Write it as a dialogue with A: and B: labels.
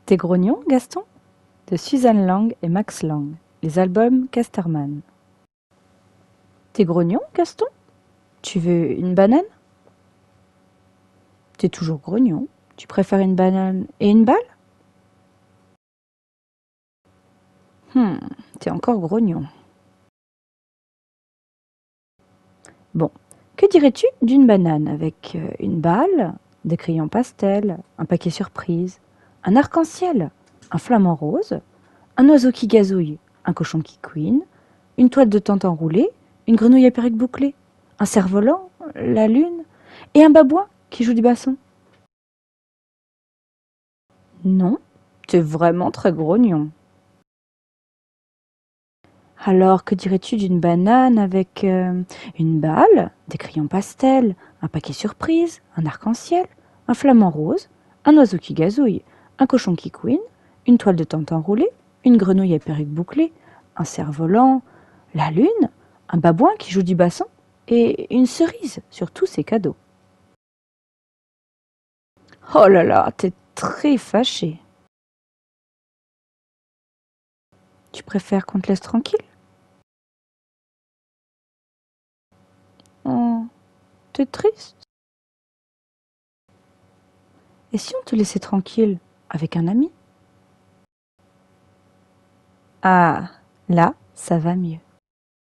A: T'es grognon, Gaston? De Suzanne Lang et Max Lang. Les albums Casterman. T'es grognon, Gaston? Tu veux une banane? T'es toujours grognon. Tu préfères une banane et une balle? T'es encore grognon. Bon, que dirais-tu d'une banane avec une balle, des crayons pastels, un paquet surprise, un arc-en-ciel, un flamant rose, un oiseau qui gazouille, un cochon qui couine, une toile de tente enroulée, une grenouille à perruque bouclée, un cerf-volant, la lune, et un babouin qui joue du basson? Non, t'es vraiment très grognon. Alors, que dirais-tu d'une banane avec une balle, des crayons pastels, un paquet surprise, un arc-en-ciel, un flamant rose, un oiseau qui gazouille, un cochon qui couine, une toile de tente enroulée, une grenouille à perruque bouclée, un cerf-volant, la lune, un babouin qui joue du basson et une cerise sur tous ces cadeaux? Oh là là, t'es très fâché. Tu préfères qu'on te laisse tranquille? Oh, t'es triste. Et si on te laissait tranquille avec un ami? Ah, là, ça va mieux.